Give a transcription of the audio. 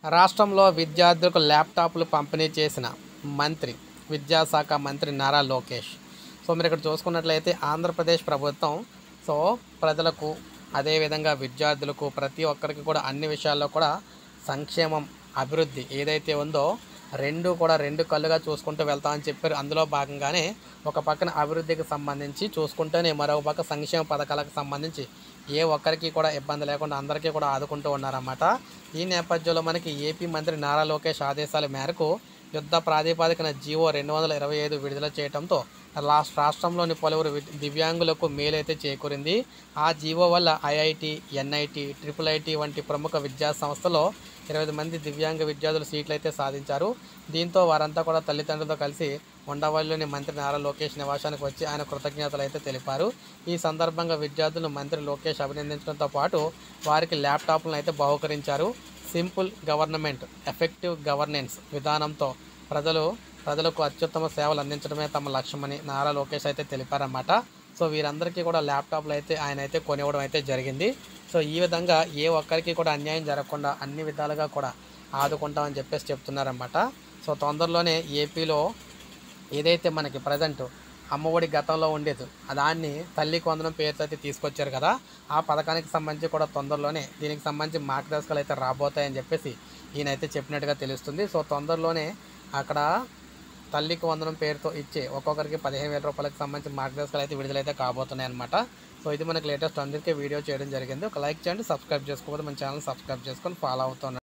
రాష్ట్రంలో విద్యార్థులకు ల్యాప్టాప్లు పంపిణీ చేసిన మంత్రి విద్యాశాఖ మంత్రి నారా లోకేష్. సో మీరు ఇక్కడ చూసుకున్నట్లయితే ఆంధ్రప్రదేశ్ ప్రభుత్వం సో ప్రజలకు అదేవిధంగా విద్యార్థులకు ప్రతి ఒక్కరికి కూడా అన్ని విషయాల్లో కూడా సంక్షేమం అభివృద్ధి ఏదైతే ఉందో రెండు కళ్ళుగా చూసుకుంటూ వెళ్తామని చెప్పారు. అందులో భాగంగానే ఒక పక్కన అభివృద్ధికి సంబంధించి చూసుకుంటూనే మరొక పక్క సంక్షేమ పథకాలకు సంబంధించి ఏ ఒక్కరికి కూడా ఇబ్బంది లేకుండా అందరికీ కూడా ఆదుకుంటూ ఉన్నారన్నమాట. ఈ నేపథ్యంలో మనకి ఏపీ మంత్రి నారా లోకేష్ ఆదేశాల మేరకు యుద్ధ ప్రాతిపదికన జీవో 225 విడుదల చేయడంతో రాష్ట్రంలోని పలువురు దివ్యాంగులకు మేలైతే చేకూరింది. ఆ జీవో వల్ల ఐఐటి, ఎన్ఐటి, ట్రిపుల్ ఐటి వంటి ప్రముఖ విద్యా సంస్థలో 20 మంది దివ్యాంగ విద్యార్థులు సీట్లు అయితే సాధించారు. దీంతో వారంతా కూడా తల్లిదండ్రులతో కలిసి ఉండవల్లిలోని మంత్రి నారా లోకేష్ నివాసానికి వచ్చి ఆయన కృతజ్ఞతలు అయితే తెలిపారు. ఈ సందర్భంగా విద్యార్థులను మంత్రి లోకేష్ అభినందించడంతో పాటు వారికి ల్యాప్టాప్లను అయితే బహుకరించారు. సింపుల్ గవర్నమెంట్, ఎఫెక్టివ్ గవర్నెన్స్ విధానంతో ప్రజలకు అత్యుత్తమ సేవలు అందించడమే తమ లక్ష్యమని నారా లోకేష్ అయితే తెలిపారన్నమాట. సో వీరందరికీ కూడా ల్యాప్టాప్లు అయితే ఆయన అయితే కొనివ్వడం అయితే జరిగింది. సో ఈ విధంగా ఏ ఒక్కరికి కూడా అన్యాయం జరగకుండా అన్ని విధాలుగా కూడా ఆదుకుంటామని చెప్పేసి చెప్తున్నారన్నమాట. సో తొందరలోనే ఏపీలో ఏదైతే మనకి ప్రజెంట్ అమ్మఒడి గతంలో ఉండేది దాన్ని తల్లికి వందనం పేరుతో అయితే తీసుకొచ్చారు కదా, ఆ పథకానికి సంబంధించి కూడా తొందరలోనే దీనికి సంబంధించి మార్గదర్శకాలు అయితే రాబోతాయని చెప్పేసి ఈయనైతే చెప్పినట్టుగా తెలుస్తుంది. సో తొందరలోనే అక్కడ తల్లికి వందనం పేరుతో ఇచ్చే ఒక్కొక్కరికి 15,000 రూపాయలకు సంబంధించిన మార్గదర్శకాలు అయితే విడుదలైతే కాబోతున్నాయి అనమాట. సో ఇది మనకి లేటెస్ట్ అందరికీ వీడియో చేయడం జరిగింది. ఒక లైక్ చేయండి, సబ్స్క్రైబ్ చేసుకోకపోతే మన ఛానల్ సబ్స్క్రైబ్ చేసుకొని ఫాలో అవుతూ